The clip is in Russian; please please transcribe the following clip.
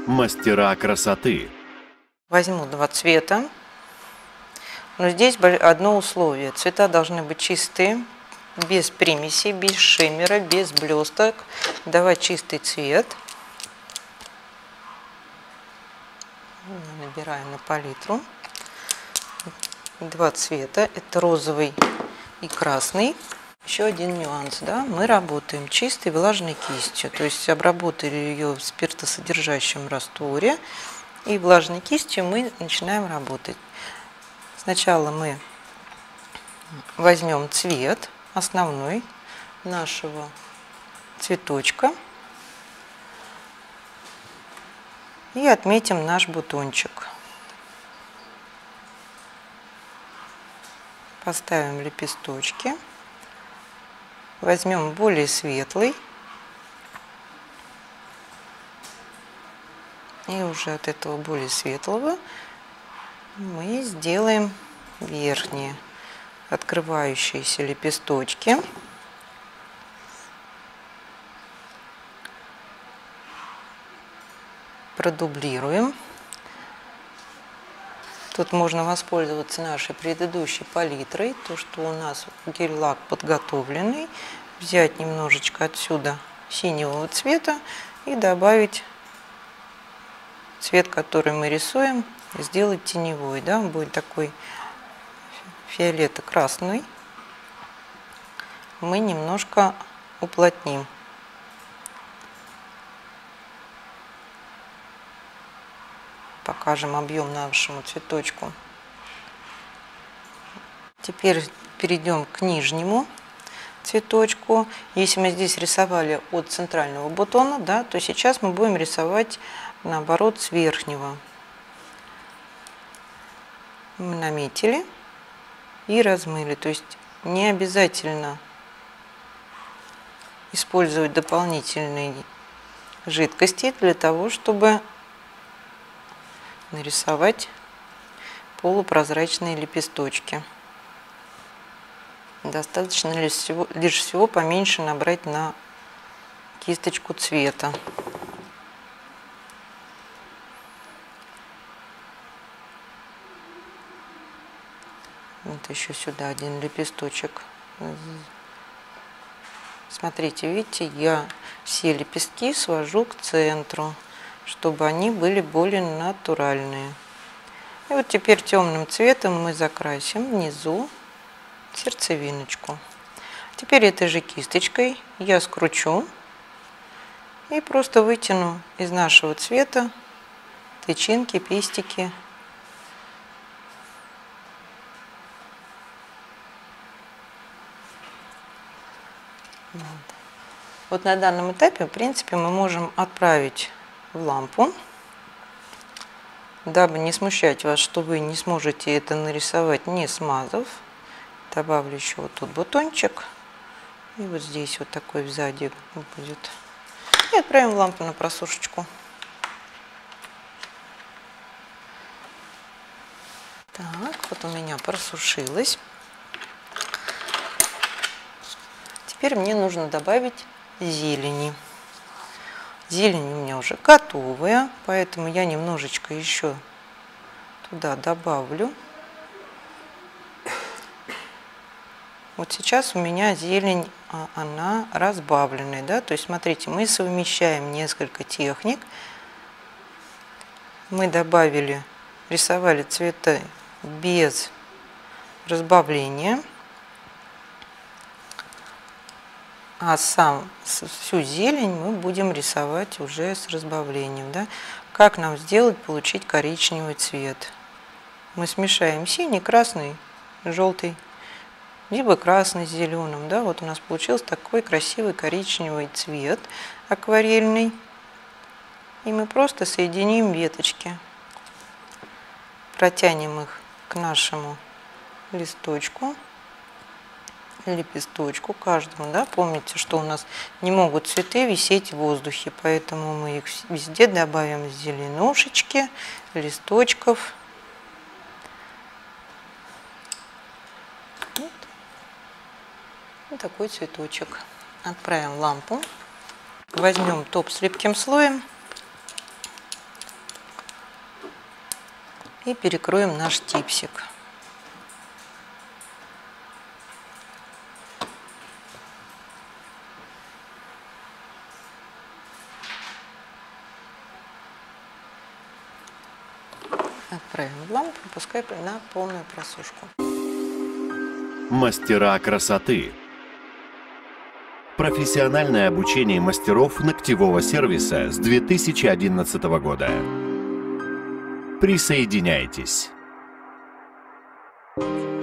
Мастера красоты. Возьму два цвета, но здесь одно условие. Цвета должны быть чистые, без примесей, без шиммера, без блесток. Давать чистый цвет. Набираем на палитру. Два цвета. Это розовый и красный. Еще один нюанс. Да? Мы работаем чистой влажной кистью. То есть обработали ее в спиртосодержащем растворе. И влажной кистью мы начинаем работать. Сначала мы возьмем цвет основной нашего цветочка и отметим наш бутончик. Поставим лепесточки. Возьмем более светлый. И уже от этого более светлого мы сделаем верхние открывающиеся лепесточки. Продублируем. Тут можно воспользоваться нашей предыдущей палитрой, то, что у нас гель-лак подготовленный. Взять немножечко отсюда синего цвета и добавить цвет, который мы рисуем, сделать теневой. Да? Он будет такой фиолето-красный. Мы немножко уплотним. Покажем объем нашему цветочку. Теперь перейдем к нижнему цветочку. Если мы здесь рисовали от центрального бутона, да, то сейчас мы будем рисовать наоборот с верхнего. Мы наметили и размыли. То есть не обязательно использовать дополнительные жидкости для того, чтобы нарисовать полупрозрачные лепесточки. Достаточно лишь всего поменьше набрать на кисточку цвета. Вот еще сюда один лепесточек. Смотрите, видите, я все лепестки свожу к центру, чтобы они были более натуральные. И вот теперь темным цветом мы закрасим внизу сердцевиночку. Теперь этой же кисточкой я скручу и просто вытяну из нашего цвета тычинки, пестики. Вот на данном этапе, в принципе, мы можем отправить в лампу, дабы не смущать вас, что вы не сможете это нарисовать, не смазав. Добавлю еще вот тут бутончик, и вот здесь вот такой сзади будет. И отправим в лампу на просушечку. Так, вот у меня просушилось. Теперь мне нужно добавить зелени. Зелень у меня уже готовая, поэтому я немножечко еще туда добавлю. Вот сейчас у меня зелень, она разбавленная, да, то есть смотрите, мы совмещаем несколько техник. Мы добавили, рисовали цвета без разбавления. А всю зелень мы будем рисовать уже с разбавлением. Да? Как нам сделать, получить коричневый цвет? Мы смешаем синий, красный, желтый, либо красный с зеленым. Да? Вот у нас получился такой красивый коричневый цвет акварельный. И мы просто соединим веточки, протянем их к нашему листочку. Лепесточку каждому, да, помните, что у нас не могут цветы висеть в воздухе, поэтому мы их везде добавим зеленушечки, листочков. Вот такой цветочек. Отправим в лампу. Возьмем топ с липким слоем И перекроем наш типсик. Отправим в лампу, пускай на полную просушку. Мастера красоты. Профессиональное обучение мастеров ногтевого сервиса с 2011 года. Присоединяйтесь.